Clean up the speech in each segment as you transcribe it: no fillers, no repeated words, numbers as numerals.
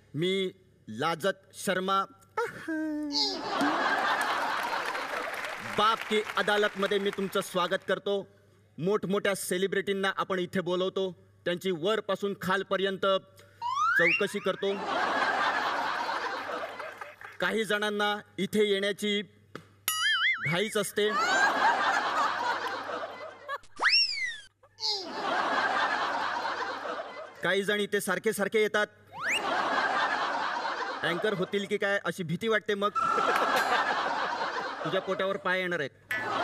मी लाजत शर्मा बाप की अदालत मध्ये मी तुमचं स्वागत करतो. मोठमोठ्या सेलिब्रिटींना आपण इथे बोलवतो, त्यांची वरपासून खालपर्यंत चौकशी करतो. काही जणांना इथे येण्याची घाईच असते. काही जण इथे सारखे सारखे येतात. अँकर होतील की काय अशी भीती वाटते. मग तुझ्या पोटावर पाय येणार आहेत.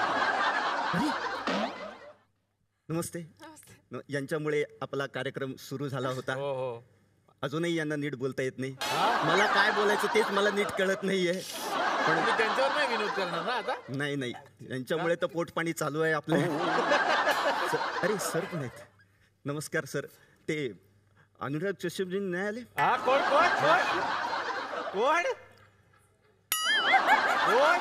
नमस्ते. यांच्यामुळे आपला कार्यक्रम सुरू झाला होता. अजूनही यांना नीट बोलता येत नाही. मला काय बोलायचं तेच मला नीट कळत नाहीये. पण मी त्यांच्यावर नाही विनोद करणार ना आता. नाही यांच्यामुळे तर पोटपाणी चालू आहे आपलं. अरे सर पण आहेत. नमस्कार सर. ते अनुराग कश्यपजी नाही आले? कोण कोण कोण कोण कोण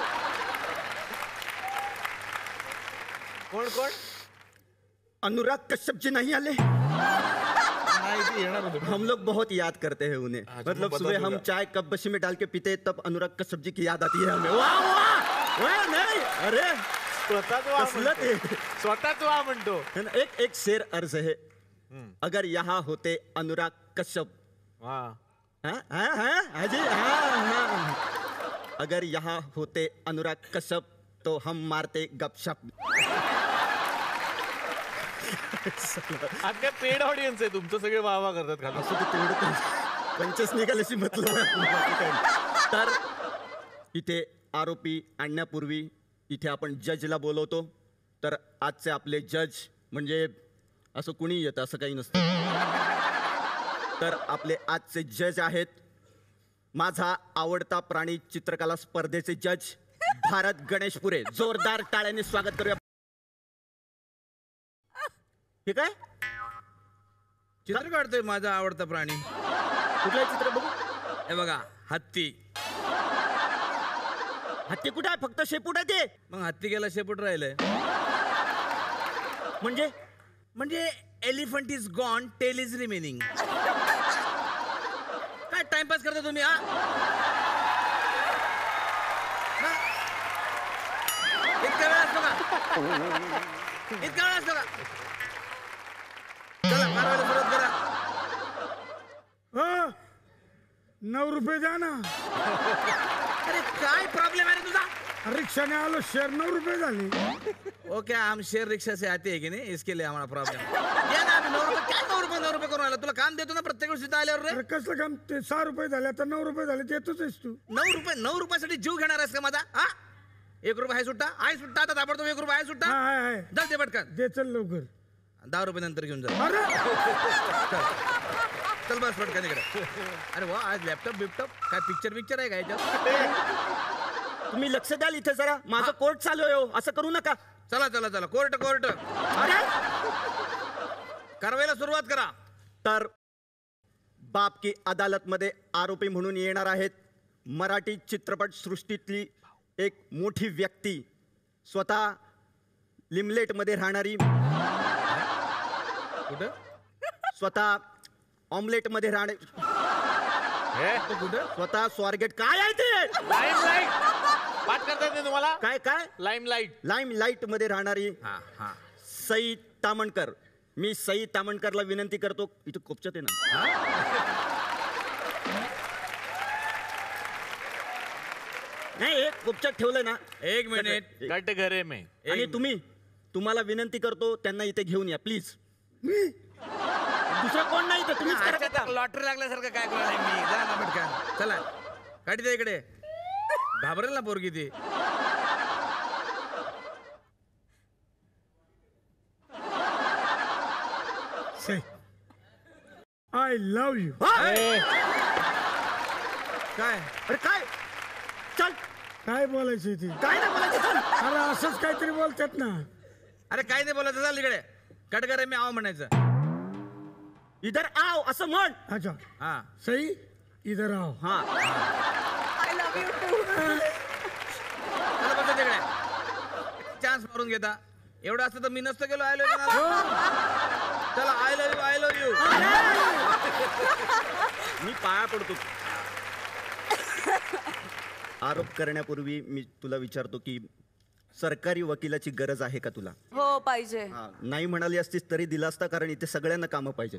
कोण कोण अनुराग कश्यप जी नहीं आले? हम लोग बहुत याद करते हैं उन्हें. मतलब सुबह हम चाय कप बशी में डाल के पीते तब अनुराग कश्यप जी की याद आती है हमें. वाह वाह नहीं. अरे स्वतः तू म्हणतो. एक शेर अर्ज है. अगर यहाँ होते अनुराग कश्यप. अगर यहाँ होते अनुराग कश्यप तो हम मारते गपशप. अगदी पेड ऑडियन्स आहे तुमचं. सगळे वाह करतात. पंचस निघाल्याशी मतलब. तर इथे आरोपी आणण्यापूर्वी इथे आपण जजला बोलवतो. तर आजचे आपले जज म्हणजे असं कुणी येतं असं काही नसतं. तर आपले आजचे जज आहेत माझा आवडता प्राणी चित्रकला स्पर्धेचे जज भारत गणेशपुरे. जोरदार टाळ्यांनी स्वागत करूया. हे काय चित्र काढतोय माझा आवडता प्राणी? कुठलं चित्र बघू? हे बघा हत्ती. हत्ती कुठे आहे? फक्त शेपूट आहे ते. मग हत्ती गेला शेपूट राहिलंय. म्हणजे elephant is gone tail is remaining. काय टाइमपास करता तुम्ही? इतका वेळ असतो का? इतका वेळ असतो का? चला कारवाईला सुरुवात करा. 9 रुपये द्या ना. अरे काय प्रॉब्लेम आहे रे तुझा? रिक्षाने आलो शेर 9 रुपये झाले. ओके हम शेर रिक्शा से आते हैं कि नहीं इसके लिए हमारा प्रॉब्लेम. द्या ना. 9 रुपये काय 9 रुपये करून आला? तुला काम देतो ना प्रत्येक गोष्टी आल्यावर रे. अरे कसलं काम? ते 6 रुपये झाले आता 9 रुपये झाले. देतोच आहेस तू. 9 रुपयासाठी जीव घेणार आहेस का माझा? 1 रुपये आहे सुट्टा. आहे सुट्टा. आता ताबडतोब 1 रुपये आहे सुट्टा. चल दे पटकन. दे चल लवकर. 10 रुपये नंतर घेऊन जा. चल बस पटकन इकडे. अरे वा आज लॅपटॉप बिपटॉप काय पिक्चर आहे का याच्यात? तुम्ही लक्ष द्याल इथे जरा. माझं कोर्ट चालू आहे. असं करू नका. चला कोर्ट. अरे कारवाईला सुरुवात करा. तर बाप की अदालत मध्ये आरोपी म्हणून येणार आहेत मराठी चित्रपट सृष्टीतली एक मोठी व्यक्ती, स्वतः लिमलेट मध्ये राहणारी, कुठं स्वतः ऑमलेट मध्ये राहणे, कुठं स्वतः स्वारगेट. काय आहे ते? लाईमलाईट पाठ करता येते तुम्हाला? काय लाईमलाईट मध्ये राहणारी सई तामणकर. मी सई तामणकरला विनंती करतो. इथे कोपच्यात आहे ना. नाही एक कोपच्यात ठेवलंय ना. 1 मिनिट. कट घरे में. आणि तुम्हाला विनंती करतो त्यांना इथे घेऊन या प्लीज. दुसरं कोण नाही तर तुम्हीच करा. लॉटरी लागल्यासारखं काय करायला मी. जा ना पटकन. चला गाडी द्या इकडे. घाबरेल ना पोरगी ती. I love you. काय? अरे काय? चल. काय बोलायचं ते? काय नाही बोलायचं. चल. अरे असंच काहीतरी बोलतात ना. अरे काय नाही बोलायचं. चाल इकडे. कट करे मी आव म्हणायचं. इधर आओ असं म्हण. अच्छा हा सई इधर आओ. हा आय लव्ह यू टू. चला बसा तिकडे. चान्स मारून घेता. एवढं असतं तर मी नसतं गेलो. I love you. चला आय लव्ह यू. मी पाया पडतो. आरोप करण्यापूर्वी मी तुला विचारतो की सरकारी वकिलाची गरज आहे का तुला? हो पाहिजे. हा, नाही म्हणाली असतीस तरी दिला असता, कारण इथे सगळ्यांना कामं पाहिजेत.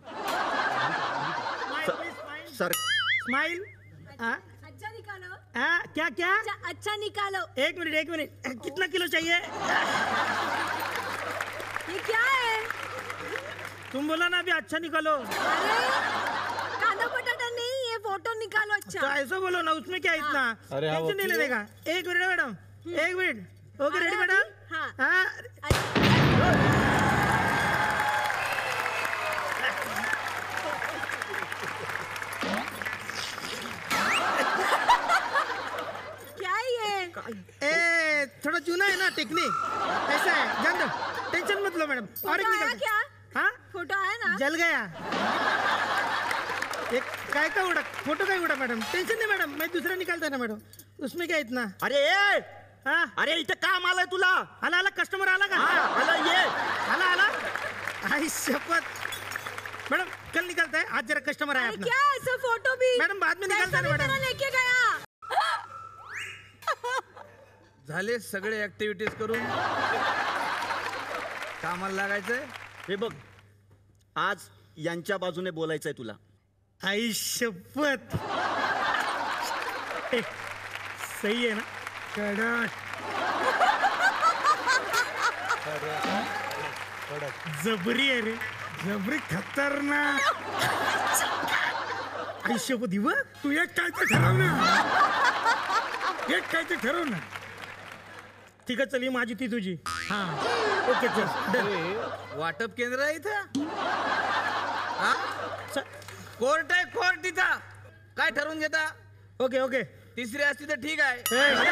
Sir smile. अच्छा निकालो. क्या क्या? अच्छा निकालो. एक मिनट कितना किलो चाहिए? ये क्या है? तुम बोला ना अभी अच्छा निकालो. अरे कांदा बटाटा नहीं, ये फोटो निकालो. तो अच्छा ऐसा बोलो ना, उसमें क्या इतना अरे हाँ, टेंशन नहीं वकील लेने का. एक मिनट मैडम, एक मिनट. ओके रेडी अरे, मैडम. हाँ. हाँ. क्या है ये? ए थोड़ा चूना है ना टेक्निक, ऐसा है. जान दो, टेंशन मत लो मैडम. और एक फोटो आया निकलता. क्या? हाँ फोटो आया ना? जल गया. एक काय का उड़ा फोटो काय उड़ा मैडम. टेंशन नहीं मैडम, मैं दूसरा निकालता है ना मैडम. उसमें क्या इतना. अरे ए! हाँ अरे इथे काम आलंय तुला. आला आला कस्टमर आला का. हा, आलं ये. आला आला. आई शपथ मैडम, कल निकलता है, आज जरा कस्टमर आया अरे अपना. क्या है ऐसा फोटो भी? मैडम, बाद में निकालता है पैसा भी मैडम. मेरा लेके गया. झाले सगळे ऍक्टिव्हिटीज करून कामाला लागायचंय. हे बघ, आज यांच्या बाजूने बोलायचंय तुला. आई शपथ. सही है ना. कडक जबरी आहे रे, जबरी खतरनाक. आई शपथ इव तू एक काय ते ठरव ना, एक काय ते ठरव ना. ठीक आहे, चल ही माझी ती तुझी. हा ओके चल डन. वाटप केंद्र आहे इथं. हा? च- कोर्ट आहे, कोर्ट इथं. काय ठरवून घेता? Okay okay. तिसरी असती तर ठीक आहे.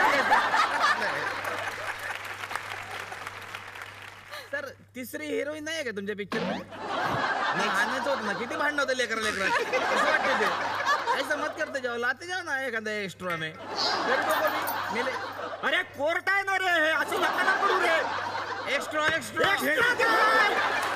सर तिसरी हिरोईन नाही आहे का तुमच्या पिक्चर मध्ये? नाही आणायचं होतं ना. किती भांडण होतं लेकरा कसं वाटतं ते? ऐसा मत करते जाओ, लाते जाओ ना एखादा एक्स्ट्रा में. मेले अरे कोर्ट आहे ना रे, हे असं नका ना करू रे. एक्स्ट्रा एक्स्ट्रा एक्स्ट्रा काय?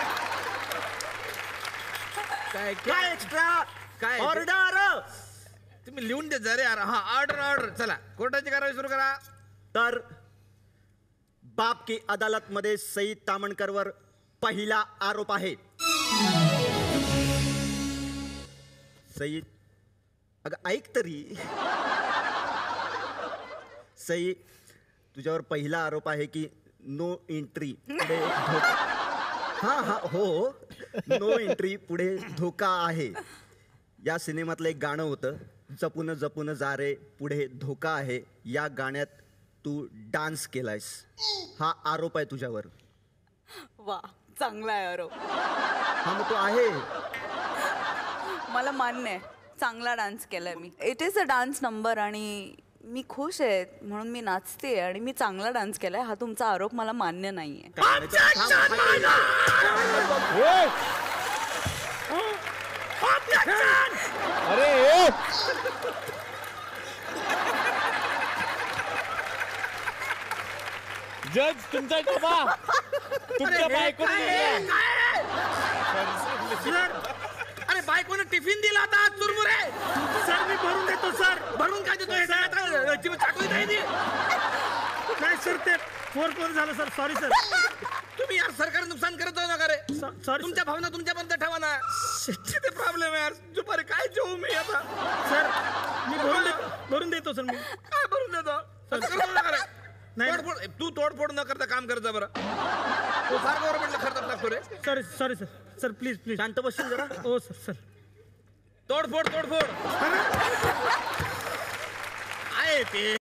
काय काय एक्स्ट्रा? काय? ऑर्डर. तुम्ही लिहून दे जरे यार. हा ऑर्डर ऑर्डर. चला कोर्टाची कारवाई सुरू करा. तर बाप की अदालत मध्ये सईद तामणकरवर पहिला आरोप आहे. सईद, अगं ऐक तरी. सई, तुझ्यावर पहिला आरोप आहे की नो एंट्री पुढे हा हा हो, नो एंट्री पुढे धोका आहे. या सिनेमातलं एक गाणं होतं, जपून जपून जा रे पुढे धोका आहे. या गाण्यात तू डान्स केलायस. हा आरोप आहे तुझ्यावर. वा चांगला आहे आरोप. हा मग तो आहे. मला मान्य आहे, चांगला डान्स केलाय मी. It is a dance number आणि मी खुश आहे म्हणून मी नाचते आणि मी चांगला डान्स केलाय. हा तुमचा आरोप मला मान्य नाहीये. अरे जज तुमचा डबा तुमच्या बायकोने सर, अरे बायकोने टिफिन दिला होता आज चुरमुरे. सर मी भरून देतो सर. भरून काय देतो हे सगळं? चाटून नाही ती. नाही सर, ते फोर झालं सर. Sorry sir. तुम्ही यार सरकार नुकसान करत जाऊ नका रे. सॉरी तुमच्या भावना तुमच्यापर्यंत ठेवा ना. किती प्रॉब्लेम आहे यार. दुपारी काय जेवू मी आता? सर, मी भरून देतो सर. मी काय भरून देतो? असं करू नका रे. नाही. तोडफोड तू तोडफोड न करता काम करत जा बरं. तो फार गव्हर्नमेंटला खर्चात टाकतो रे. Sorry sorry sir. Sir please please. शांत बसशील जरा. हो सर सर. तोडफोड तोडफोड आहे ते.